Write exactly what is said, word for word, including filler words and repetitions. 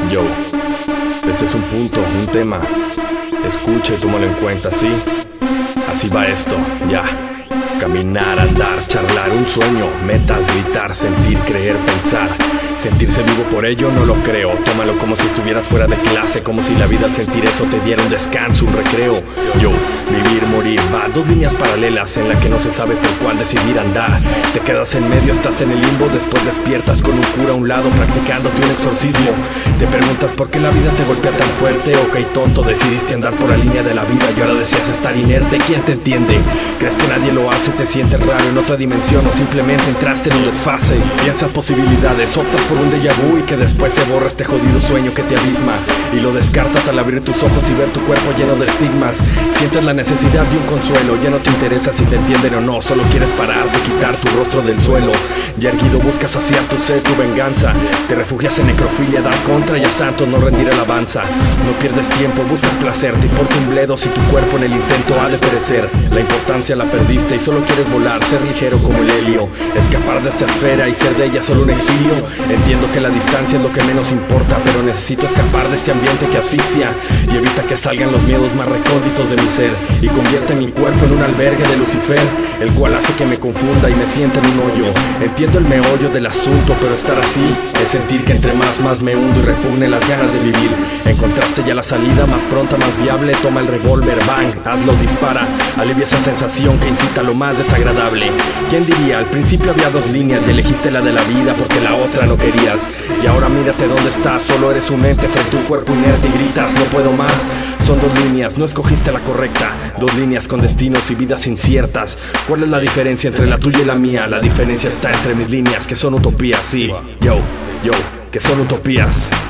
Yo, este es un punto, un tema. Escucha y tómalo en cuenta, ¿sí? Así va esto, ya. Caminar, andar, charlar, un sueño, metas, gritar, sentir, creer, pensar. Sentirse vivo por ello no lo creo. Tómalo como si estuvieras fuera de clase, como si la vida al sentir eso te diera un descanso, un recreo. Yo, vivir, morir, va, dos líneas paralelas en la que no se sabe por cuál decidir andar. Te quedas en medio, estás en el limbo, después despiertas con un cura a un lado practicándote un exorcismo. Te preguntas por qué la vida te golpea tan fuerte. Ok, tonto, decidiste andar por la línea de la vida y ahora deseas estar inerte. ¿Quién te entiende? ¿Crees que nadie lo hace? Te sientes raro en otra dimensión o simplemente entraste en un desfase. Piensas posibilidades, optas por un déjà vu y que después se borra este jodido sueño que te abisma. Y lo descartas al abrir tus ojos y ver tu cuerpo lleno de estigmas. Sientes la necesidad de un consuelo, ya no te interesa si te entienden o no. Solo quieres parar de quitar tu rostro del suelo. Ya erguido buscas saciar tu sed, tu venganza. Te refugias en necrofilia, dar contra y a santos no rendir alabanza. No pierdes tiempo, buscas placer, te importa un bledo si tu cuerpo en el intento ha de perecer. La importancia la perdiste y solo quieres volar, ser ligero como el helio. Escapar de esta esfera y ser de ella solo un exilio. Entiendo que la distancia es lo que menos importa, pero necesito escapar de este ambiente que asfixia y evita que salgan los miedos más recónditos de mi ser y convierte mi cuerpo en un albergue de Lucifer, el cual hace que me confunda y me sienta en un hoyo. Entiendo el meollo del asunto, pero estar así es sentir que entre más más me hundo y repugne las ganas de vivir. Encontraste ya la salida más pronta, más viable. Toma el revólver, bang, hazlo, dispara. Alivia esa sensación que incita a lo más desagradable. ¿Quién diría? Al principio había dos líneas y elegiste la de la vida porque la otra no querías. Y ahora mírate dónde estás, solo eres un ente frente a un cuerpo inerte y gritas, no puedo más. Son dos líneas, no escogiste la correcta. Dos líneas con destinos y vidas inciertas. ¿Cuál es la diferencia entre la tuya y la mía? La diferencia está entre mis líneas, que son utopías, sí. Yo, yo, que son utopías.